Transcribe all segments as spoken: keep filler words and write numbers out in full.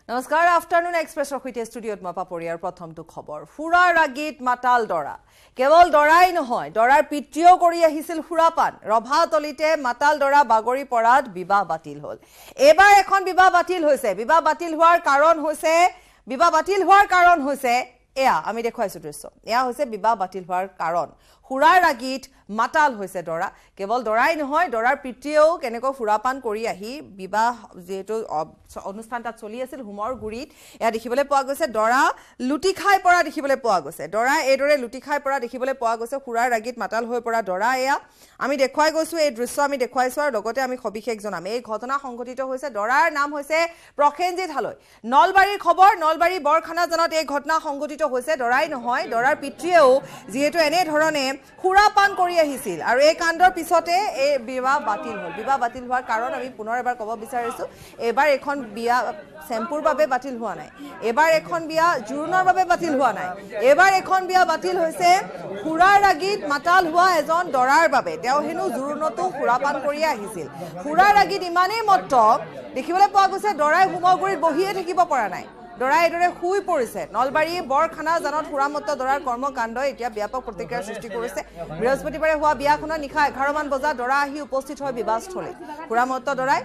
নমস্কাৰ আফটাৰনুন এক্সপ্ৰেছৰ সৈতে ষ্টুডিঅ'ত মই পাপৰিয়াৰ প্ৰথমটো খবৰ ফুৰাৰ আগিত মাতাল দৰা কেৱল দৰাই নহয় দৰাৰ পিতৃও কৰি আহিছিল সুৰাপান ৰভাতলিতে মাতাল দৰা বাগৰি পৰাত বিবাহ বাতিল হ'ল এবাৰ এখন বিবাহ বাতিল হৈছে বিবাহ বাতিল হোৱাৰ কাৰণ হৈছে বিবাহ বাতিল হোৱাৰ কাৰণ হৈছে এয়া আমি দেখুৱাইছো দৃশ্য এয়া হৈছে বিবাহ বাতিল হোৱাৰ কাৰণ ফুৰাৰ আগিত মাতাল হৈছে দৰা কেৱল দৰাই নহয় দৰাৰ পিতৃও কেনেকৈ ফুৰাপান কৰি আহি বিবাহ যেটো অনুষ্ঠান তাত চলি আছিল হুমৰ গুৰিত এয়া দেখিবলৈ পোৱা গৈছে দৰা লুটি খাই পৰা দেখিবলৈ পোৱা গৈছে দৰা এদৰে লুটি খাই পৰা দেখিবলৈ পোৱা গৈছে ফুৰাৰ আগিত মাতাল হৈ পৰা দৰা এয়া আমি দেখুৱাই গৈছো এই দৃশ্য আমি দেখুৱাইছো আৰু লগতে আমি সবিশেষ জনাম এই ঘটনা সংঘটিত হৈছে দৰাৰ নাম হৈছে প্ৰখেনজিত হালৈ নলবাৰীৰ খবৰ নলবাৰী বৰখানা জানত এই ঘটনা সংঘটিত হৈছে দৰাই নহয় দৰাৰ পিতৃও যেহেতু এনে ধৰণে সুৰাপান কৰি আহিছিল আৰু এই কাণ্ডৰ পিছতে এই বিবাহ বাতিল হ'ল বিবাহ বাতিল হোৱাৰ কাৰণ আমি পুনৰ এবাৰ ক'ব বিচাৰিছো এবাৰ এখন বিয়া চেম্পুৰ বাবে বাতিল হোৱা নাই এবাৰ এখন বিয়া জুৰুনৰ বাবে বাতিল হোৱা নাই এবাৰ এখন বিয়া বাতিল হৈছে ফুৰাৰ আগিত মাতাল হোৱা এজন দৰাৰ বাবে তেওঁ হেনো জুৰুনতো সুৰাপান কৰি আহিছিল ফুৰাৰ আগিত ইমানেই মত্ত দেখিবলৈ পোৱা গৈছে দৰাই হুমগুৰিত বহিয়ে থাকিব পৰা নাই দৰা এদৰে শুই পৰিছে নলবাৰী বৰখানা জানত সুৰামত্ত দৰাৰ কৰ্মকাণ্ডই এতিয়া ব্যাপক প্ৰতিক্ৰিয়াৰ সৃষ্টি কৰিছে বৃহস্পতিবাৰে হোৱা বিয়াখনৰ নিশা এঘাৰ মান বজাত দৰা আহি উপস্থিত হয় বিবাহস্থলীত সুৰামত্ত দৰাই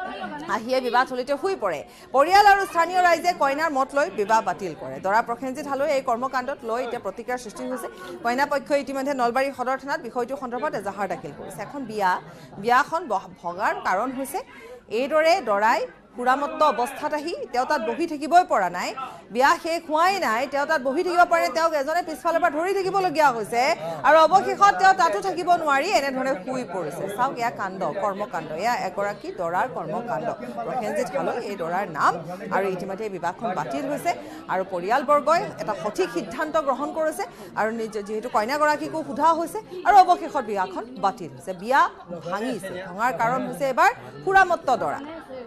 আহিয়ে বিবাহস্থলীতে শুই পৰে পৰিয়াল আৰু স্থানীয় ৰাইজে কইনাৰ মত লৈ বিবাহ বাতিল কৰে দৰা প্ৰখেনজিত হালৈ এই কৰ্মকাণ্ডত লৈ এতিয়া প্ৰতিক্ৰিয়াৰ সৃষ্টি হৈছে কইনা পক্ষই ইতিমধ্যে নলবাৰী সদৰ থানাত বিষয়টো সন্দৰ্ভত এজাহাৰ দাখিল কৰিছে এখন বিয়া বিয়াখন ভগাৰ কাৰণ হৈছে এইদৰে দৰাই সুৰামত্ত অৱস্থাত আহি তেওঁ তাত বহি থাকিবই পৰা নাই বিয়া শেষ হোৱাই নাই তেওঁ তাত বহি থাকিব পাৰে তেওঁক এজনে পিছফালৰ পৰা ধৰি থাকিবলগীয়া হৈছে আৰু অৱশেষত তেওঁ তাতো থাকিব নোৱাৰি এনেধৰণে শুই পৰিছে চাওক এয়া কাণ্ড কৰ্মকাণ্ড এয়া এগৰাকী দৰাৰ কৰ্মকাণ্ড প্ৰখেনজিত হালৈ এই দৰাৰ নাম আৰু ইতিমধ্যে বিবাহখন বাতিল হৈছে আৰু পৰিয়ালবৰ্গই এটা সঠিক সিদ্ধান্ত গ্ৰহণ কৰিছে আৰু যিহেতু কইনাগৰাকীকো সোধা হৈছে আৰু অৱশেষত বিয়াখন বাতিল হৈছে বিয়া ভাঙিছে ভঙাৰ কাৰণ হৈছে এবাৰ সুৰামত্ত দৰা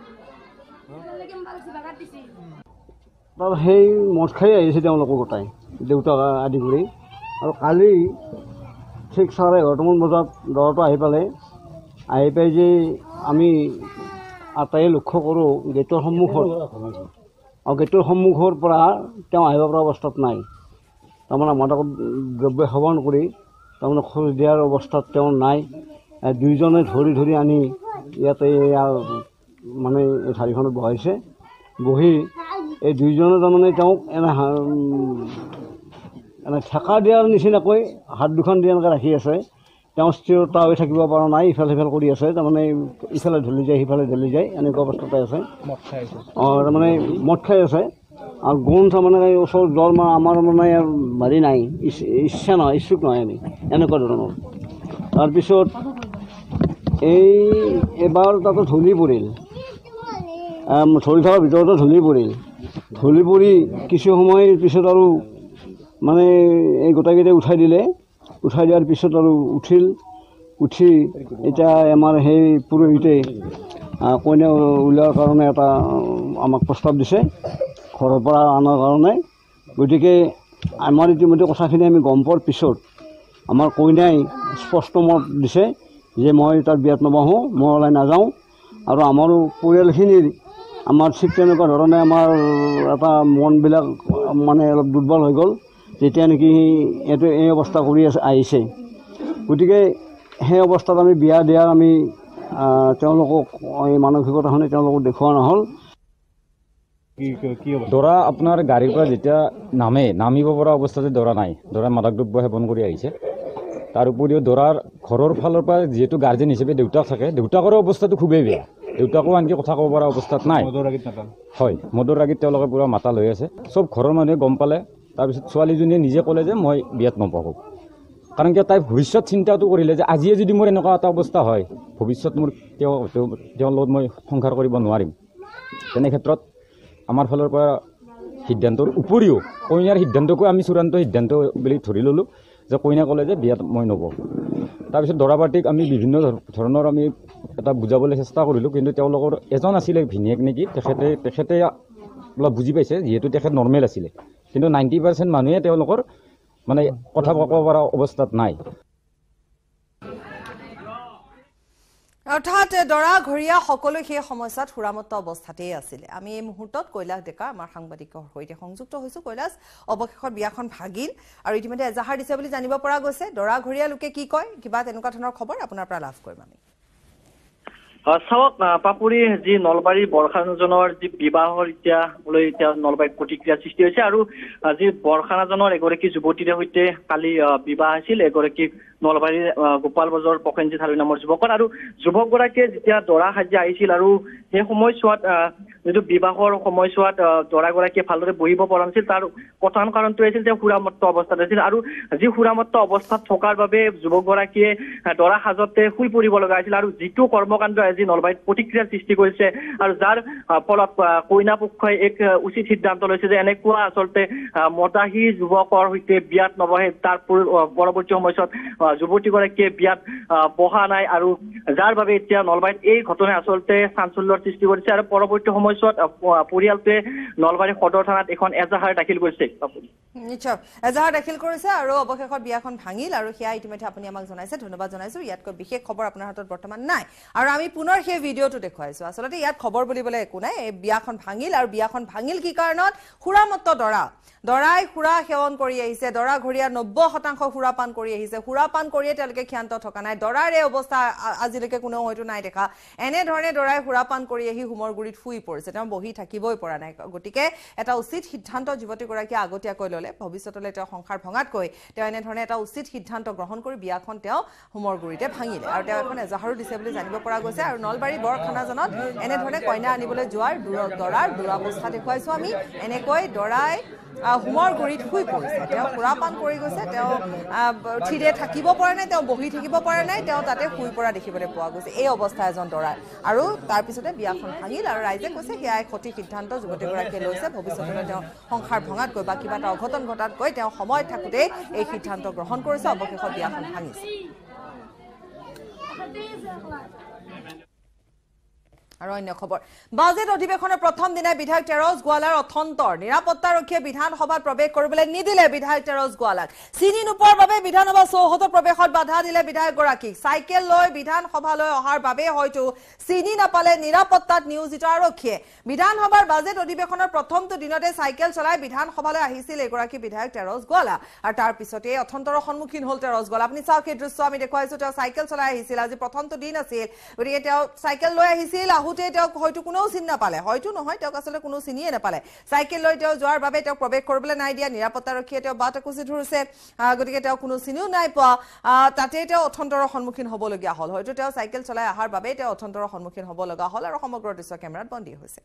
সেই মদ খাই আহিছে তেওঁলোকৰ গোটাই দেউতাক আদি কৰি আৰু কালি ঠিক চাৰে এঘাৰটামান বজাত দৰাটো আহি পালে আহি পাই যে আমি আটাইয়ে লক্ষ্য কৰোঁ গেটৰ সন্মুখত আৰু গেটৰ সন্মুখৰ পৰা তেওঁ আহিব পৰা অৱস্থাত নাই তাৰমানে মাদক দ্ৰব্য সেৱন কৰি তাৰমানে খোজ দিয়াৰ অৱস্থাত তেওঁ নাই দুইজনে ধৰি ধৰি আনি ইয়াতে মানে এই ঠাৰিখনত বহাইছে বহি এই দুইজনে তাৰমানে তেওঁক এনে এনে ঠেকা দিয়াৰ নিচিনাকৈ হাত দুখন দি এনেকৈ ৰাখি আছে তেওঁ স্থিৰতা হৈ থাকিব পৰা নাই ইফাল সিফাল কৰি আছে তাৰমানে ইফালে ঢলি যায় সিফালে ঢলি যায় এনেকুৱা অৱস্থাতে আছে অঁ তাৰমানে মদ খাই আছে আৰু গুণ তাৰমানে ওচৰত জ্বৰ মা আমাৰ মানে হেৰি নাই ইচ্ছা নহয় ইচ্ছুক নহয় আমি এনেকুৱা ধৰণৰ তাৰপিছত এই এবাৰ তাতো ঢলি পৰিল ধৰি থকাৰ ভিতৰতে ঢলি পৰিল ঢলি পৰি কিছু সময়ৰ পিছত আৰু মানে এই গোটেইকেইটাই উঠাই দিলে উঠাই দিয়াৰ পিছত আৰু উঠিল উঠি এতিয়া আমাৰ সেই পুৰোহিতে কইনা উলিওৱাৰ কাৰণে এটা আমাক প্ৰস্তাৱ দিছে ঘৰৰ পৰা অনাৰ কাৰণে গতিকে আমাৰ ইতিমধ্যে কথাখিনি আমি গম পোৱাৰ পিছত আমাৰ কইনাই স্পষ্ট মত দিছে যে মই তাত বিয়াত নবহোঁ মই ওলাই নাযাওঁ আৰু আমাৰো পৰিয়ালখিনিৰ আমাৰ ঠিক তেনেকুৱা ধৰণে আমাৰ এটা মনবিলাক মানে অলপ দুৰ্বল হৈ গ'ল যেতিয়া নেকি এইটো এই অৱস্থা কৰি আছে আহিছে গতিকে সেই অৱস্থাত আমি বিয়া দিয়াৰ আমি তেওঁলোকক এই মানসিকতাখিনি তেওঁলোকক দেখুওৱা নহ'ল দৰা আপোনাৰ গাড়ীৰ পৰা যেতিয়া নামে নামিব পৰা অৱস্থাতে দৰা নাই দৰা মাদক দ্ৰব্য সেৱন কৰি আহিছে তাৰ উপৰিও দৰাৰ ঘৰৰ ফালৰ পৰা যিহেতু গাৰ্জেন হিচাপে দেউতাক থাকে দেউতাকৰো অৱস্থাটো খুবেই বেয়া দেউতাকো আনকি কথা ক'ব পৰা অৱস্থাত নাই হয় মদৰ ৰাগীত তেওঁলোকে পূৰা মাতাল হৈ আছে চব ঘৰৰ মানুহে গম পালে তাৰপিছত ছোৱালীজনীয়ে নিজে ক'লে যে মই বিয়াত নপঢ়োঁ কাৰণ কিয় তাই ভৱিষ্যত চিন্তাটো কৰিলে যে আজিয়ে যদি মোৰ এনেকুৱা এটা অৱস্থা হয় ভৱিষ্যত মোৰ তেওঁ তেওঁৰ লগত মই সংসাৰ কৰিব নোৱাৰিম তেনে ক্ষেত্ৰত আমাৰ ফালৰ পৰা সিদ্ধান্তৰ উপৰিও কইনাৰ সিদ্ধান্তকো আমি চূড়ান্ত সিদ্ধান্ত বুলি ধৰি ল'লোঁ যে কইনা ক'লে যে বিয়াত মই নপঢ়োঁ তাৰপিছত দৰা পাৰ্টিক আমি বিভিন্ন ধৰণৰ আমি এটা বুজাবলৈ চেষ্টা কৰিলোঁ কিন্তু তেওঁলোকৰ এজন আছিলে ভিনিয়েক নেকি তেখেতে তেখেতে অলপ বুজি পাইছে যিহেতু তেখেত নৰ্মেল আছিলে কিন্তু নাইণ্টি পাৰ্চেণ্ট মানুহে তেওঁলোকৰ মানে কথা ক'ব পৰা অৱস্থাত নাই অৰ্থাৎ দৰা ঘৰিয়া সকলো সেই সমস্যাত সুৰামত্ত অৱস্থাতেই আছিলে আমি এই মুহূৰ্তত কৈলাশ ডেকা আমাৰ সাংবাদিকৰ সৈতে সংযুক্ত হৈছো কৈলাশ অৱশেষত বিয়াখন ভাগিল আৰু ইতিমধ্যে এজাহাৰ দিছে বুলি জানিব পৰা গৈছে দৰা ঘৰিয়া লোকে কি কয় কিবা তেনেকুৱা ধৰণৰ খবৰ আপোনাৰ পৰা লাভ কৰিম আমি চাওক পাপুৰি যি নলবাৰী বৰখানাজনৰ যি বিবাহৰ এতিয়া লৈ এতিয়া নলবাৰীত প্ৰতিক্ৰিয়া সৃষ্টি হৈছে আৰু যি বৰখানাজনৰ এগৰাকী যুৱতীৰ সৈতে কালি বিবাহ আছিল এগৰাকী নলবাৰীৰ গোপাল বজাৰ পকেঞ্জি থালুই নামৰ যুৱকৰ আৰু যুৱকগৰাকীয়ে যেতিয়া দৰা সাজি আহিছিল আৰু সেই সময়ছোৱাত যিটো বিবাহৰ সময়ছোৱাত দৰাগৰাকীয়ে ভালদৰে বহিব পৰা নাছিল তাৰ প্ৰধান কাৰণটো আছিল যে সুৰামত্ত অৱস্থাত আছিল আৰু যি সুৰামত্ত অৱস্থাত থকাৰ বাবে যুৱকগৰাকীয়ে দৰা সাজতে শুই পৰিব লগা হৈছিল আৰু যিটো কৰ্মকাণ্ড আজি নলবাৰীত প্ৰতিক্ৰিয়াৰ সৃষ্টি কৰিছে আৰু যাৰ ফলত কইনা পক্ষই এক উচিত সিদ্ধান্ত লৈছে যে এনেকুৱা আচলতে মদাহী যুৱকৰ সৈতে বিয়াত নবহে তাৰ পৰৱৰ্তী সময়ছোৱাত যুৱতীগৰাকীয়ে বিয়াত বহা নাই আৰু যাৰ বাবে এতিয়া নলবাৰীত এই ঘটনাই আচলতে চাঞ্চল্যৰ সৃষ্টি কৰিছে আৰু পৰৱৰ্তী সময়ছোৱাত পৰিয়ালটোৱে নলবাৰী সদৰ থানাত এখন এজাহাৰ দাখিল কৰিছে নিশ্চয় এজাহাৰ দাখিল কৰিছে আৰু অৱশেষত বিয়াখন ভাঙিল আৰু সেয়া ইতিমধ্যে আপুনি আমাক জনাইছে ধন্যবাদ জনাইছো ইয়াতকৈ বিশেষ খবৰ আপোনাৰ হাতত বৰ্তমান নাই আৰু আমি পুনৰ সেই ভিডিঅ'টো দেখুৱাইছো আচলতে ইয়াত খবৰ বুলিবলৈ একো নাই এই বিয়াখন ভাঙিল আৰু বিয়াখন ভাঙিল কি কাৰণত সুৰামত্ত দৰা দৰাই সুৰা সেৱন কৰি আহিছে দৰা ঘৰিয়া নব্বৈ শতাংশ সুৰাপান কৰি আহিছে সুৰাপান কৰিয়ে তেওঁলোকে ক্ষান্ত থকা নাই দৰাৰ এই অৱস্থা আজিলৈকে কোনেও হয়তো নাই দেখা এনেধৰণে দৰাই সুৰাপান কৰি আহি হোমৰ গুৰিত শুই পৰিছে তেওঁ বহি থাকিবই পৰা নাই গতিকে এটা উচিত সিদ্ধান্ত যুৱতীগৰাকীয়ে আগতীয়াকৈ ল'লে ভৱিষ্যতলৈ তেওঁ সংসাৰ ভঙাতকৈ তেওঁ এনেধৰণে এটা উচিত সিদ্ধান্ত গ্ৰহণ কৰি বিয়াখন তেওঁ হোমৰ গুৰিতে ভাঙিলে আৰু তেওঁ এখন এজাহাৰো দিছে বুলি জানিব পৰা গৈছে আৰু নলবাৰী বৰখানাজনত এনেধৰণে কইনা আনিবলৈ যোৱাৰ দৰাৰ দুৰৱস্থা দেখুৱাইছো আমি এনেকৈ দৰাই হোমৰ গুৰিত শুই পৰিছে তেওঁ সুৰাপান কৰি গৈছে তেওঁ থিৰে থাকিব পৰা নাই তেওঁ বহি থাকিব পৰা নাই তেওঁ তাতে শুই পৰা দেখিবলৈ পোৱা গৈছে এই অৱস্থা এজন দৰাৰ আৰু তাৰপিছতে বিয়াখন ভাঙিল আৰু ৰাইজে কৈছে সেয়া এক সঠিক সিদ্ধান্ত যুৱতীগৰাকীয়ে লৈছে ভৱিষ্যতলৈ তেওঁ সংসাৰ ভঙাতকৈ বা কিবা এটা অঘটন ঘটাতকৈ তেওঁ সময়ত থাকোঁতেই এই সিদ্ধান্ত গ্ৰহণ কৰিছে অৱশেষত বিয়াখন ভাঙিছে আৰু অন্য খবৰ বাজেট অধিৱেশনৰ প্ৰথম দিনাই বিধায়ক তেৰছ গোৱালাৰ অথন্তৰ নিৰাপত্তাৰক্ষীয়ে বিধানসভাত প্ৰৱেশ কৰিবলৈ নিদিলে বিধায়ক তেৰছ গোৱালাক চিনি নোপোৱাৰ বাবে বিধানসভা চৌহদৰ প্ৰৱেশত বাধা দিলে বিধায়কগৰাকীক চাইকেল লৈ বিধানসভালৈ অহাৰ বাবে হয়তো চিনি নাপালে নিৰাপত্তাত নিয়োজিত আৰক্ষীয়ে বিধানসভাৰ বাজেট অধিৱেশনৰ প্ৰথমটো দিনতে চাইকেল চলাই বিধানসভালৈ আহিছিল এগৰাকী বিধায়ক তেৰছ গোৱালা আৰু তাৰ পিছতে অথন্তৰৰ সন্মুখীন হ'ল তেৰছ গোৱালা আপুনি চাওক এই দৃশ্য আমি দেখুৱাইছো তেওঁ চাইকেল চলাই আহিছিল আজি প্ৰথমটো দিন আছিল গতিকে তেওঁ চাইকেল লৈ আহিছিল তেওঁক হয়তো কোনেও চিনি নাপালে হয়তো নহয় তেওঁক আচলতে কোনো চিনিয়ে নাপালে চাইকেল লৈ তেওঁ যোৱাৰ বাবে তেওঁক প্ৰৱেশ কৰিবলৈ নাই দিয়া নিৰাপত্তাৰক্ষীয়ে তেওঁ বাট কুচি ধৰিছে গতিকে তেওঁ কোনো চিনিও নাই পোৱা তাতে তেওঁ অথন্তৰৰ সন্মুখীন হ'বলগীয়া হ'ল হয়তো তেওঁ চাইকেল চলাই অহাৰ বাবে তেওঁ অথন্তৰৰ সন্মুখীন হ'ব লগা হ'ল আৰু সমগ্ৰ দৃশ্য কেমেৰাত বন্দী হৈছে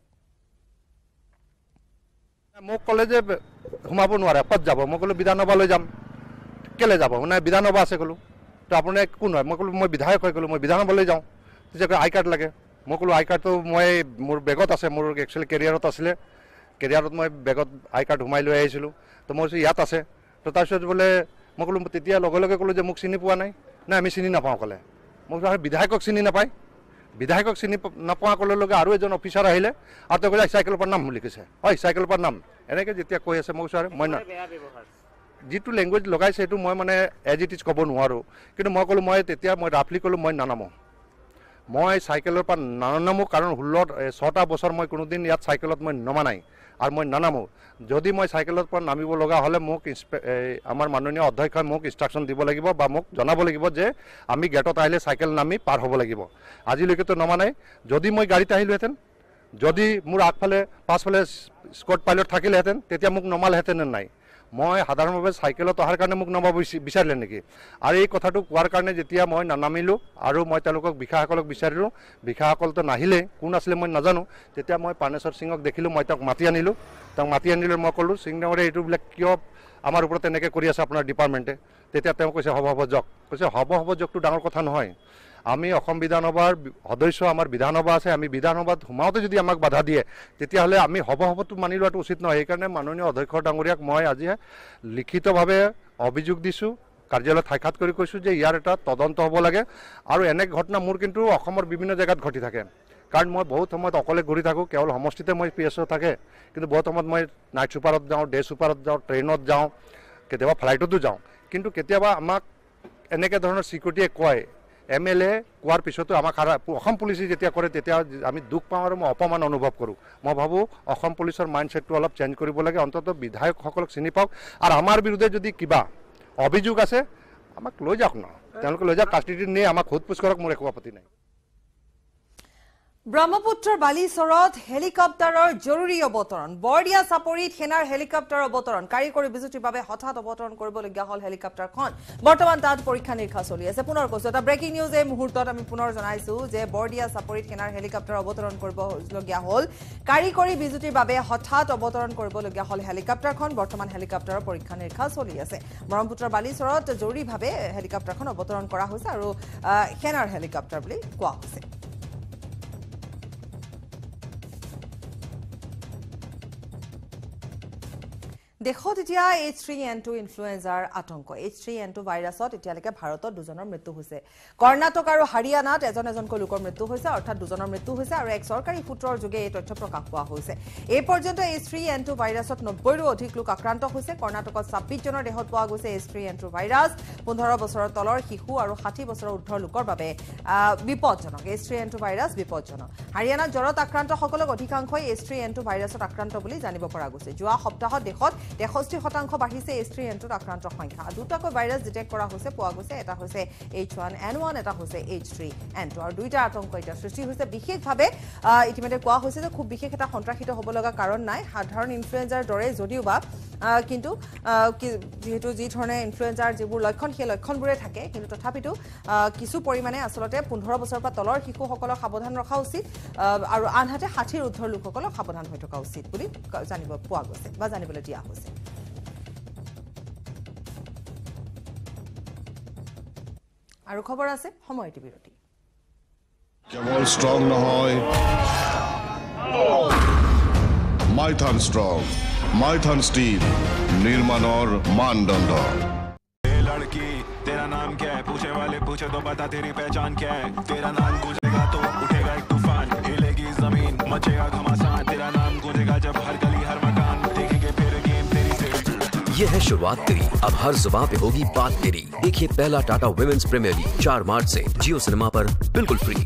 মোক ক'লে যে সোমাব নোৱাৰে ক'ত যাব মই ক'লো বিধানসভালৈ যাম কেলৈ যাব মানে বিধানসভা আছে ক'লো তো আপুনি কোন হয় মই ক'লো মই বিধায়ক হৈ ক'লো মই বিধানসভালৈ যাওঁ তেতিয়া আই কাৰ্ড লাগে মই ক'লো আই কাৰ্ডটো মই মোৰ বেগত আছে মোৰ একচুৱেলি কেৰিয়াৰত আছিলে কেৰিয়াৰত মই বেগত আই কাৰ্ড সোমাই লৈ আহিছিলোঁ তো মই কৈছোঁ ইয়াত আছে তো তাৰপিছত বোলে মই ক'লো তেতিয়া লগে লগে ক'লোঁ যে মোক চিনি পোৱা নাই নাই আমি চিনি নাপাওঁ ক'লে মই কৈছোঁ বিধায়কক চিনি নাপায় বিধায়কক চিনি নাপোৱা ক'লে লগে আৰু এজন অফিচাৰ আহিলে আৰু তেওঁ কৈছে চাইকেলৰ পৰা নাম বুলি কৈছে হয় চাইকেলৰ পৰা নাম এনেকৈ যেতিয়া কৈ আছে মই কৈছোঁ আৰু মই যিটো লেংগুৱেজ লগাইছে সেইটো মই মানে এজ ইট ইজ ক'ব নোৱাৰোঁ কিন্তু মই ক'লোঁ মই তেতিয়া মই ৰাফলি ক'লোঁ মই নানামো মই চাইকেলৰ পৰা নানামো কাৰণ ষোল্ল ছটা বছৰ মই কোনোদিন ইয়াত চাইকেলত মই নমা নাই আৰু মই নানামো যদি মই চাইকেলৰ পৰা নামিব লগা হ'লে মোক আমাৰ মাননীয় অধ্যক্ষই মোক ইনষ্ট্ৰাকশ্যন দিব লাগিব বা মোক জনাব লাগিব যে আমি গেটত আহিলে চাইকেল নামি পাৰ হ'ব লাগিব আজিলৈকেতো নমা নাই যদি মই গাড়ীত আহিলোহেঁতেন যদি মোৰ আগফালে পাছফালে স্কট পাইলট থাকিলেহেঁতেন তেতিয়া মোক নমালেহেঁতেন নাই মই সাধাৰণভাৱে চাইকেলত অহাৰ কাৰণে মোক নমাব বিচাৰিলে নেকি আৰু এই কথাটো কোৱাৰ কাৰণে যেতিয়া মই নানামিলোঁ আৰু মই তেওঁলোকক বিষয়াসকলক বিচাৰিলোঁ বিষয়াসকলতো নাহিলে কোন আছিলে মই নাজানো তেতিয়া মই পানেশ্বৰ সিঙক দেখিলোঁ মই তেওঁক মাতি আনিলোঁ তেওঁক মাতি আনিলৈ মই ক'লোঁ সিং ডাঙৰে এইটোবিলাক কিয় আমাৰ ওপৰত তেনেকৈ কৰি আছে আপোনাৰ ডিপাৰ্টমেণ্টে তেতিয়া তেওঁ কৈছে হ'ব হ'ব যক কৈছে হ'ব হ'ব যকটো ডাঙৰ কথা নহয় আমি অসম বিধানসভাৰ সদস্য আমাৰ বিধানসভা আছে আমি বিধানসভাত সোমাওঁতে যদি আমাক বাধা দিয়ে তেতিয়াহ'লে আমি হ'ব হ'বতো মানি লোৱাটো উচিত নহয় সেইকাৰণে মাননীয় অধ্যক্ষ ডাঙৰীয়াক মই আজি লিখিতভাৱে অভিযোগ দিছোঁ কাৰ্যালয়ত সাক্ষাৎ কৰি কৈছোঁ যে ইয়াৰ এটা তদন্ত হ'ব লাগে আৰু এনে ঘটনা মোৰ কিন্তু অসমৰ বিভিন্ন জেগাত ঘটি থাকে কাৰণ মই বহুত সময়ত অকলে ঘূৰি থাকোঁ কেৱল সমষ্টিতে মই পি এছ অ' থাকে কিন্তু বহুত সময়ত মই নাইট ছুপাৰত যাওঁ ডে ছুপাৰত যাওঁ ট্ৰেইনত যাওঁ কেতিয়াবা ফ্লাইটতো যাওঁ কিন্তু কেতিয়াবা আমাক এনেকৈ ধৰণৰ চিকিউৰিটিয়ে কয় এম এল এ কোৱাৰ পিছতো আমাক অসম পুলিচে যেতিয়া কৰে তেতিয়া আমি দুখ পাওঁ আৰু মই অপমান অনুভৱ কৰোঁ মই ভাবোঁ অসম পুলিচৰ মাইণ্ডছেটটো অলপ চেঞ্জ কৰিব লাগে অন্ততঃ বিধায়কসকলক চিনি পাওক আৰু আমাৰ বিৰুদ্ধে যদি কিবা অভিযোগ আছে আমাক লৈ যাওক ন তেওঁলোকে লৈ যাওক কাষ্টিডিত নি আমাক সোধপোছ কৰক মোৰ একো আপত্তি নাই ব্ৰহ্মপুত্ৰৰ বালিচৰত হেলিকপ্টাৰৰ জৰুৰী অৱতৰণ বৰদিয়া চাপৰিত সেনাৰ হেলিকপ্টাৰৰ অৱতৰণ কাৰিকৰী বিজুতিৰ বাবে হঠাৎ অৱতৰণ কৰিবলগীয়া হল হেলিকপ্টাৰখন বৰ্তমান তাত পৰীক্ষা নিৰীক্ষা চলি আছে পুনৰ কৈছো এটা ব্ৰেকিং নিউজ এই মুহূৰ্তত আমি পুনৰ জনাইছো যে বৰদিয়া চাপৰিত সেনাৰ হেলিকপ্টাৰ অৱতৰণ কৰিবলগীয়া হল কাৰিকৰী বিজুতিৰ বাবে হঠাৎ অৱতৰণ কৰিবলগীয়া হল হেলিকপ্টাৰখন বৰ্তমান হেলিকপ্টাৰৰ পৰীক্ষা নিৰীক্ষা চলি আছে ব্ৰহ্মপুত্ৰৰ বালিচৰত জৰুৰীভাৱে হেলিকপ্টাৰখন অৱতৰণ কৰা হৈছে আৰু সেনাৰ হেলিকপ্টাৰ বুলি কোৱা হৈছে দেশত এতিয়া এইচ থ্ৰী এন টু ইনফ্লুৱেঞ্জাৰ আতংক এইচ থ্ৰী এন টু ভাইৰাছত এতিয়ালৈকে ভাৰতত দুজনৰ মৃত্যু হৈছে কৰ্ণাটক আৰু হাৰিয়ানাত এজন এজনকৈ লোকৰ মৃত্যু হৈছে অৰ্থাৎ দুজনৰ মৃত্যু হৈছে আৰু এক চৰকাৰী সূত্ৰৰ যোগে এই তথ্য প্ৰকাশ পোৱা হৈছে এই পৰ্যন্ত এইচ থ্ৰী এন টু ভাইৰাছত নব্বৈৰো অধিক লোক আক্ৰান্ত হৈছে কৰ্ণাটকত ছাব্বিছ জনৰ দেহত পোৱা গৈছে H three N two virus পোন্ধৰ বছৰৰ তলৰ শিশু আৰু ষাঠি বছৰৰ ঊৰ্ধৰ লোকৰ বাবে বিপদজনক H three N two virus বিপদজনক হাৰিয়ানাত জ্বৰত আক্ৰান্তসকলক অধিকাংশই এইচ থ্ৰী এন টু ভাইৰাছত আক্ৰান্ত বুলি জানিব পৰা গৈছে যোৱা সপ্তাহত দেশত তেষষ্ঠি শতাংশ বাঢ়িছে এইচ থ্ৰী এন টুত আক্ৰান্তৰ সংখ্যা দুটাকৈ ভাইৰাছ ডিটেক্ট কৰা হৈছে পোৱা গৈছে এটা হৈছে এইচ ওৱান এন ওৱান এটা হৈছে এইচ থ্ৰী এন টু আৰু দুইটা আতংক এতিয়া সৃষ্টি হৈছে বিশেষভাৱে ইতিমধ্যে কোৱা হৈছে যে খুব বিশেষ এটা সন্ত্ৰাসিত হ'ব লগা কাৰণ নাই সাধাৰণ ইনফ্লুৱেঞ্জাৰ দৰে যদিও বা কিন্তু যেহেতু যি ধৰণে ইনফ্লুৱেঞ্জাৰ যিবোৰ লক্ষণ সেই লক্ষণবোৰে থাকে কিন্তু তথাপিতো কিছু পৰিমাণে আচলতে পোন্ধৰ বছৰৰ পৰা তলৰ শিশুসকলক সাৱধান ৰখা উচিত আৰু আনহাতে ষাঠিৰ ঊৰ্ধৰ লোকসকলক সাৱধান হৈ থকা উচিত বুলি জানিব পোৱা গৈছে বা জানিবলৈ দিয়া হৈছে আৰু খবৰ আছে সময়টি বিৰতি কেৱল ষ্ট্ৰং নহয় মাইথান ষ্ট্ৰং মাইথান ষ্টিল নিৰ্মাণৰ মানদণ্ড लड़की तेरा नाम क्या है पूछे वाले पूछे तो बता तेरी पहचान क्या है तेरा नाम गूंजेगा तो उठेगा एक तूफान हिलेगी जमीन मचेगा घमासान तेरा नाम गूंजेगा जब हर गली हर मकान देखेंगे फिर गेम तेरी से ये है शुरुआत तेरी अब हर जुबान पे होगी बात तेरी देखिए पहला टाटा वुमेन्स प्रीमियर लीग चार मार्च से जियो सिनेमा पर बिल्कुल फ्री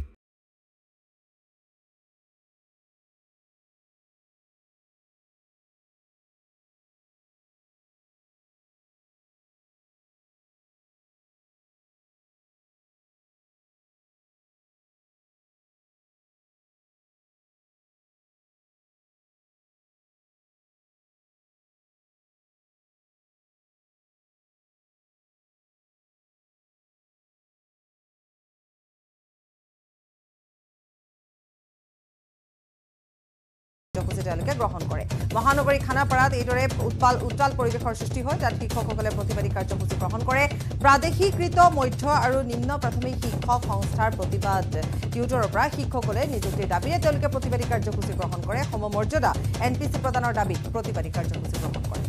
তেওঁলোকে গ্ৰহণ কৰে মহানগৰী খানাপাৰাত এইদৰে উৎপাল উত্তাল পৰিৱেশৰ সৃষ্টি হয় তাত শিক্ষকসকলে প্ৰতিবাদী কাৰ্যসূচী গ্ৰহণ কৰে প্ৰাদেশিকৃত মধ্য আৰু নিম্ন প্ৰাথমিক শিক্ষক সংস্থাৰ প্ৰতিবাদ টিউটৰৰ পৰা শিক্ষকসকলে নিযুক্তিৰ দাবীৰে তেওঁলোকে প্ৰতিবাদী কাৰ্যসূচী গ্ৰহণ কৰে সমমৰ্যাদা এন পি চি প্ৰদানৰ দাবীত প্ৰতিবাদী কাৰ্যসূচী গ্ৰহণ কৰে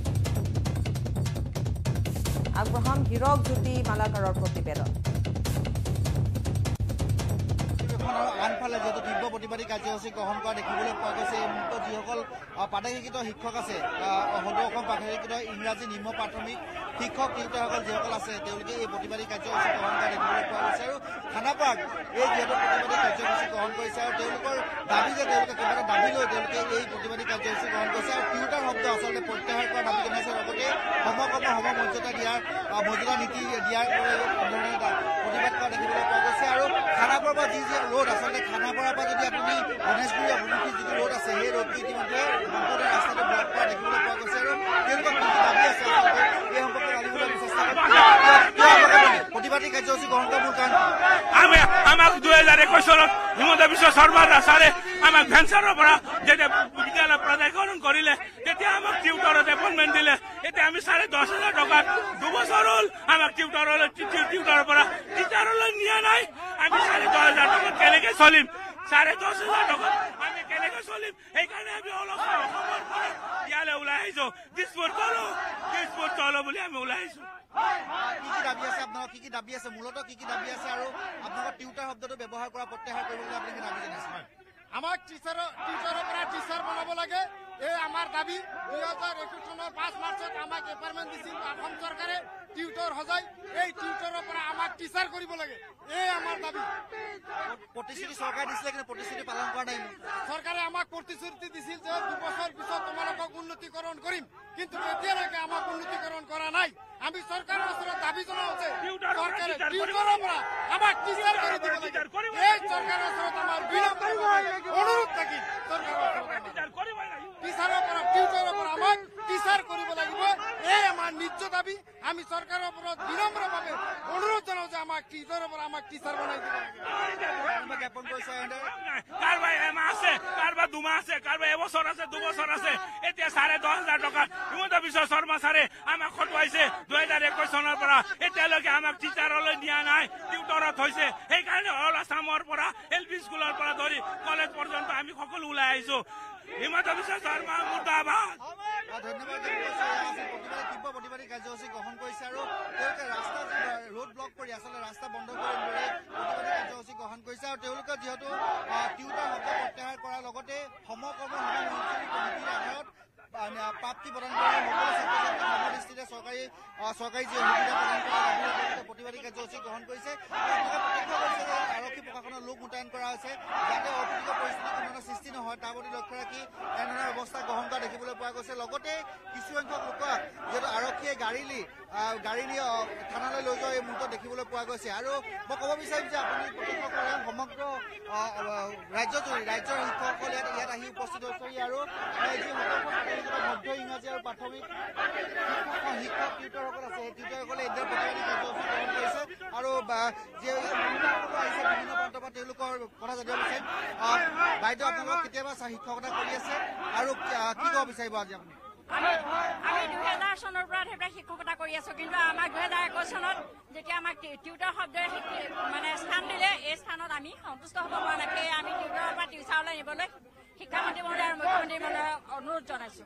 আগ্ৰহণ হীৰক জ্যোতি মালাকাৰৰ প্ৰতিবেদন আনফালে যেহেতু তীব্ৰ প্ৰতিবাদী কাৰ্যসূচী গ্ৰহণ কৰা দেখিবলৈ পোৱা গৈছে এই মুহূৰ্তত যিসকল প্ৰাদেশিকৃত শিক্ষক আছে সদৌ অসম প্ৰাদেশিকৃত ইংৰাজী নিম্ন প্ৰাথমিক শিক্ষক টিউটৰসকল যিসকল আছে তেওঁলোকে এই প্ৰতিবাদী কাৰ্যসূচী গ্ৰহণ কৰা দেখিবলৈ পোৱা গৈছে আৰু খানাপাৰাত এই যিহেতু প্ৰতিবাদী কাৰ্যসূচী গ্ৰহণ কৰিছে আৰু তেওঁলোকৰ দাবী যে তেওঁলোকে কিবা এটা দাবী লৈ তেওঁলোকে এই প্ৰতিবাদী কাৰ্যসূচী গ্ৰহণ কৰিছে আৰু টিউটাৰ শব্দ আচলতে প্ৰত্যাহাৰ কৰা দাবী জনাইছে লগতে সমকৰ্ম সমমৰ্যাদা দিয়াৰ মৰ্যাদা নীতি দিয়াৰ প্ৰতিবাদ কৰা দেখিবলৈ পোৱা গৈছে আৰু খানাপাৰাৰ পৰা যি যি ৰোড আচলতে খানাপাৰাৰ পৰা যদি আপুনি গণেশগুৰি অভিমুখী যিটো ৰোড আছে সেই ৰোডটো ইতিমধ্যে সম্পূৰ্ণ ৰাস্তাটো ব্লক কৰা দেখিবলৈ পোৱা গৈছে আৰু তেওঁলোকৰ কি দাবী আছে আচলতে এই সম্পৰ্কে জানিবলৈ চেষ্টা প্ৰতিবাদী কাৰ্যসূচী গ্ৰহণ কৰাৰ মূল কাৰণ আমাক দুহেজাৰ একৈশ চনত হিমন্ত বিশ্ব শৰ্মা দাসে আমাক ভেঞ্চাৰৰ পৰা যেতিয়া বিদ্যালয় প্ৰাধিকৰণ কৰিলে তেতিয়া আমাক টিউটৰত এপইণ্টমেণ্ট দিলে এতিয়া আমি চাৰে দহ হাজাৰ টকাত দুবছৰ হ'ল আমাক টিউটৰলৈ টিউটৰৰ পৰা টিচাৰলৈ নিয়া নাই আমি চাৰে দহ হাজাৰ টকাত কেনেকে চলিম চাৰে দহ হাজাৰ টকাত আমি কেনেকে চলিম সেইকাৰণে আমি অলপ অসমৰ পৰা ইয়ালৈ ওলাই আহিছো দিছপুৰ চলো দিছপুৰ চলো বুলি আমি ওলাই আহিছো কি কি দাবী আছে আপোনালোকৰ কি কি দাবী আছে মূলতঃ কি কি দাবী আছে আৰু আপোনালোকৰ টিউটাৰ শব্দটো ব্যৱহাৰ কৰা প্ৰত্যাহাৰ কৰিবলৈ আপোনালোকে দাবী জনাইছে আমাক টিচাৰৰ টিচাৰৰ পৰা টিচাৰ বনাব লাগে এই আমাৰ দাবী দুই হাজাৰ একৈশ চনৰ পাঁচ মাৰ্চত আমাক এপইণ্টমেণ্ট দিছিল অসম চৰকাৰে টিউটৰ সজাই এই টিউটৰৰ পৰা আমাক টিচাৰ কৰিব লাগে এই আমাৰ দাবী প্ৰতিশ্ৰুতি চৰকাৰে দিছিলে কিন্তু প্ৰতিশ্ৰুতি পালন কৰা নাই চৰকাৰে আমাক প্ৰতিশ্ৰুতি দিছিল যে দুবছৰ পিছত তোমালোকক উন্নতিকৰণ কৰিম কিন্তু এতিয়ালৈকে আমাক উন্নতিকৰণ কৰা নাই আমি চৰকাৰৰ ওচৰত দাবী জনাওঁ যে চৰকাৰে টিউটৰৰ পৰা আমাক টিচাৰ কৰি দিব লাগে এই চৰকাৰৰ ওচৰত আমাৰ বিনম্ৰ অনুৰোধ থাকিল টিচাৰৰ পৰা টিউটৰৰ পৰা আমাক টিচাৰ কৰিব লাগিব এই আমাৰ নিজ দাবী আমি চৰকাৰৰ ওপৰত বিনম্ৰভাৱে অনুৰোধ জনাওঁ যে আমাক টিচাৰৰ পৰা আমাক টিচাৰ বনাই দিব লাগে জ্ঞাপন কৰিছে কাৰোবাৰ এমাহ আছে কাৰোবাৰ দুমাহ আছে কাৰোবাৰ এবছৰ আছে দুবছৰ আছে এতিয়া চাৰে দহ হাজাৰ টকা হিমন্ত বিশ্ব শৰ্মা ছাৰে আমাক খটুৱাইছে দুহেজাৰ একৈশ চনৰ পৰা এতিয়ালৈকে আমাক টিচাৰলৈ দিয়া নাই টিউটৰত হৈছে সেইকাৰণে অল আছামৰ পৰা এল পি স্কুলৰ পৰা ধৰি কলেজ পৰ্যন্ত আমি সকলো ওলাই আহিছো হিমন্ত বিশ্ব শৰ্মা মুৰ্দাবাদ ধন্যবাদ প্ৰতিবাদী তীব্ৰ প্ৰতিবাদী কাৰ্যসূচী গ্ৰহণ কৰিছে আৰু তেওঁলোকে ৰাস্তা ৰোড ব্লক কৰি আচলতে ৰাস্তা বন্ধ কৰি এনেদৰে প্ৰতিবাদী কাৰ্যসূচী গ্ৰহণ কৰিছে আৰু তেওঁলোকে যিহেতু টিউটৰ শব্দ প্ৰত্যাহাৰ কৰাৰ লগতে সমকৰ্ম সমাজসেৱী কমিটিৰ আধাৰত প্ৰাপ্তি প্ৰদান কৰা সকলো ছাত্ৰ ছাত্ৰীক সমদৃষ্টিৰে চৰকাৰী চৰকাৰী যি সুবিধা প্ৰদান কৰা লগতে প্ৰতিবাদী কাৰ্যসূচী গ্ৰহণ কৰিছে প্ৰত্যক্ষ কৰিছে যে আৰক্ষী প্ৰশাসনৰ লোক মোতায়েন কৰা হৈছে যাতে অপ্ৰীতিকৰ পৰিস্থিতি কোনো সৃষ্টি নহয় তাৰ প্ৰতি লক্ষ্য ৰাখি এনেধৰণৰ ব্যৱস্থা গ্ৰহণ কৰা দেখিবলৈ পোৱা গৈছে লগতে কিছুসংখ্যক লোকক যিহেতু আৰক্ষীয়ে গাড়ী নি গাড়ী নি থানালৈ লৈ যোৱা এই মুহূৰ্তত দেখিবলৈ পোৱা গৈছে আৰু মই ক'ব বিচাৰিম যে আপুনি প্ৰত্যক্ষ কৰে সমগ্ৰ ৰাজ্যজুৰি ৰাজ্যৰ শিক্ষকসকল ইয়াত ইয়াত আহি উপস্থিত হৈছে আৰু যিসকল মধ্য ইংৰাজী আৰু প্ৰাথমিক শিক্ষক টিউটৰসকল আছে সেই টিউটৰসকলে এতিয়া প্ৰতিবাদী কাৰ্যসূচী গ্ৰহণ কৰিছে আৰু যি আহিছে বিভিন্ন প্ৰান্তৰ পৰা তেওঁলোকৰ কথা জানিব বিচাৰিম বাইদেউ আপোনালোক কেতিয়াবা শিক্ষকতা কৰি আছে আৰু কি ক'ব বিচাৰিব আজি আপুনি আমি দুহেজাৰ চনৰ পৰা সেইবিলাক শিক্ষকতা কৰি আছো কিন্তু আমাক দুহেজাৰ একৈশ চনত যেতিয়া আমাক টিউটৰ শব্দৰে মানে স্থান দিলে এই স্থানত আমি সন্তুষ্ট হ'ব পৰা নাই সেয়ে আমি টিউটৰৰ পৰা টিউচাৰলৈ নিবলৈ শিক্ষামন্ত্ৰী মহোদয় আৰু মুখ্যমন্ত্ৰী মহোদয়ক অনুৰোধ জনাইছো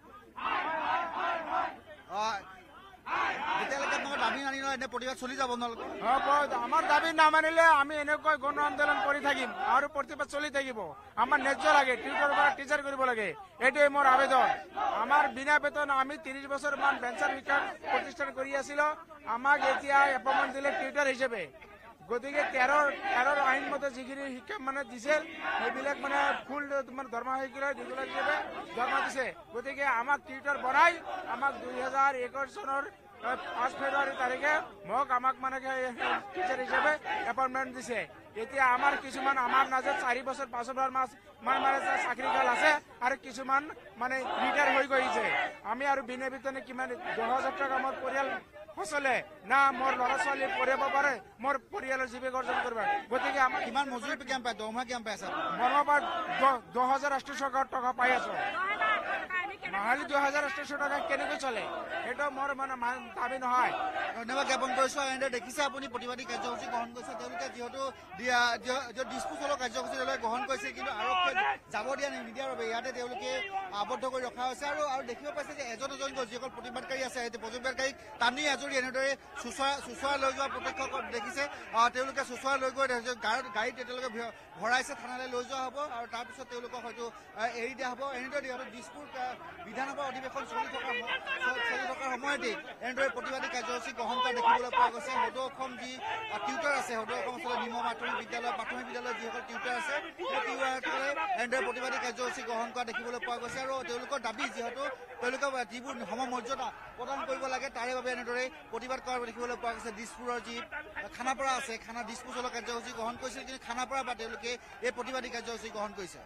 যেতিয়ালৈকে আপোনালোকৰ দাবী নানি লয় এনে প্ৰতিবাদ চলি যাব আপোনালোকৰ আমাৰ দাবী নামানিলে আমি এনেকৈ গণ আন্দোলন কৰি থাকিম আৰু প্ৰতিবাদ চলি থাকিব আমাৰ ন্যায্য লাগে টিউটৰৰ পৰা টিচাৰ কৰিব লাগে এইটোৱে মোৰ আবেদন আমাৰ বিনা বেতন আমি ত্ৰিশ বছৰ মান ভেঞ্চাৰ শিক্ষা প্ৰতিষ্ঠান কৰি আছিলো আমাক এতিয়া এপইণ্টমেণ্ট দিলে টিউটাৰ হিচাপে গতিকে তেৰৰ তেৰৰ আইন মতে যিখিনি শিক্ষা মানে দিছিল সেইবিলাক মানে ফুল তোমাৰ দৰমহা শিক্ষা ৰেগুলাৰ হিচাপে দৰমহা দিছে গতিকে আমাক টিউটাৰ বনাই আমাক দুই হাজাৰ একৈশ চনৰ পাঁচ ফেব্ৰুৱাৰী তাৰিখে মোক আমাক মানে টিচাৰ হিচাপে এপইণ্টমেণ্ট দিছে এতিয়া আমাৰ কিছুমান আমাৰ মাজত চাৰি বছৰ পাঁচ বছৰ মাছ মান মানে চাকৰিকাল আছে আৰু কিছুমান মানে ৰিটায়াৰ হৈ গৈছে আমি আৰু বিনা বেতনে কিমান দহ হাজাৰ টকা মোৰ পৰিয়াল ফচলে না মোৰ ল'ৰা ছোৱালী পঢ়িব পাৰে মোৰ পৰিয়ালৰ জীৱিকা অৰ্জন কৰিব গতিকে আমাৰ কিমান মজুৰি কিমান পায় দৰমহা কিমান পাই আছে বৰ্তমান দহ হাজাৰ আঠশ টকা পাই আছো মাহিলী দুই হাজাৰ আঠশ টকা কেনেকৈ চলে সেইটো মোৰ মানে দাবী নহয় ধন্যবাদ জ্ঞাপন কৰিছো এনেদৰে দেখিছে আপুনি প্ৰতিবাদী কাৰ্যসূচী গ্ৰহণ কৰিছে তেওঁলোকে যিহেতু ডিছপোজেলৰ কাৰ্যসূচী তেওঁলোকে গ্ৰহণ কৰিছে কিন্তু আৰক্ষীয়ে যাব দিয়া নিদিয়াৰ বাবে ইয়াতে তেওঁলোকে আবদ্ধ কৰি ৰখা হৈছে আৰু আৰু দেখিব পাইছে যে এজন এজনকৈ যিসকল প্ৰতিবাদকাৰী আছে সেই প্ৰতিবাদকাৰীক টানি আজৰি এনেদৰে চুচুৰা চুচুৰা লৈ যোৱা প্ৰত্যক্ষ দেখিছে তেওঁলোকে চুচুৰা লৈ গৈ গাড়ীত তেওঁলোকে ভৰাইছে থানালৈ লৈ যোৱা হ'ব আৰু তাৰপিছত তেওঁলোকক হয়তো এৰি দিয়া হ'ব এনেদৰে যিহেতু দিছপুৰ বিধানসভা অধিৱেশন চলি থকা চলি থকাৰ সময়তে এনেদৰে প্ৰতিবাদী কাৰ্যসূচী গ্ৰহণ কৰা দেখিবলৈ পোৱা গৈছে সদৌ অসম যি টিউটাৰ আছে সদৌ অসম অঞ্চলৰ নিম্ন মাধ্যমিক বিদ্যালয় প্ৰাথমিক বিদ্যালয়ৰ যিসকল টিউটাৰ আছে সেই টিউটাৰসকলে এনেদৰে প্ৰতিবাদী কাৰ্যসূচী গ্ৰহণ কৰা দেখিবলৈ পোৱা গৈছে আৰু তেওঁলোকৰ দাবী যিহেতু তেওঁলোকে যিবোৰ সমমৰ্যাদা প্ৰদান কৰিব লাগে তাৰে বাবে এনেদৰে প্ৰতিবাদ কৰা দেখিবলৈ পোৱা গৈছে দিছপুৰৰ যি খানাপাৰা আছে খানা ডিছপোজেলৰ কাৰ্যসূচী গ্ৰহণ কৰিছিল কিন্তু খানাপাৰা বা তেওঁলোকে এই প্ৰতিবাদী কাৰ্যসূচী গ্ৰহণ কৰিছে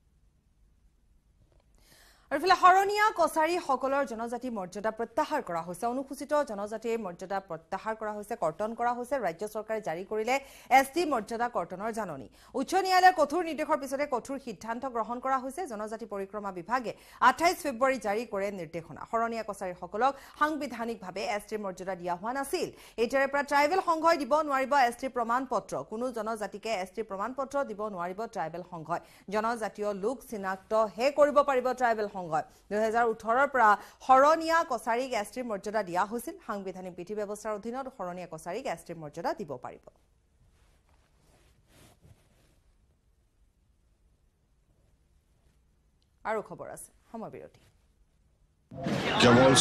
আৰু ইফালে শৰণীয়া কছাৰীসকলৰ জনজাতি মৰ্যাদা প্ৰত্যাহাৰ কৰা হৈছে অনুসূচিত জনজাতিৰ মৰ্যাদা প্ৰত্যাহাৰ কৰা হৈছে কৰ্তন কৰা হৈছে ৰাজ্য চৰকাৰে জাৰি কৰিলে এছ টি মৰ্যাদা কৰ্তনৰ জাননী উচ্চ ন্যায়ালয়ৰ কঠোৰ নিৰ্দেশৰ পিছতে কঠোৰ সিদ্ধান্ত গ্ৰহণ কৰা হৈছে জনজাতি পৰিক্ৰমা বিভাগে আঠাইছ ফেব্ৰুৱাৰী জাৰি কৰে নিৰ্দেশনা শৰণীয়া কছাৰীসকলক সাংবিধানিকভাৱে এছ টিৰ মৰ্যাদা দিয়া হোৱা নাছিল এতিয়াৰে পৰা ট্ৰাইবেল সংঘই দিব নোৱাৰিব এছ টিৰ প্ৰমাণ পত্ৰ কোনো জনজাতিকে এছ টিৰ প্ৰমাণ পত্ৰ দিব নোৱাৰিব ট্ৰাইবেল সংঘই জনজাতীয় লোক চিনাক্ত হে কৰিব পাৰিব ট্ৰাইবেল দুই হাজাৰ ওঠৰৰ পৰা শৰণীয়া কছাৰীক এছ টিৰ মৰ্যাদা দিয়া হৈছিল সাংবিধানিক বিধি ব্যৱস্থাৰ অধীনত শৰণীয়া কছাৰীক এছ টিৰ মৰ্যাদা দিব পাৰিব আৰু খবৰ আছে সময় বিৰতি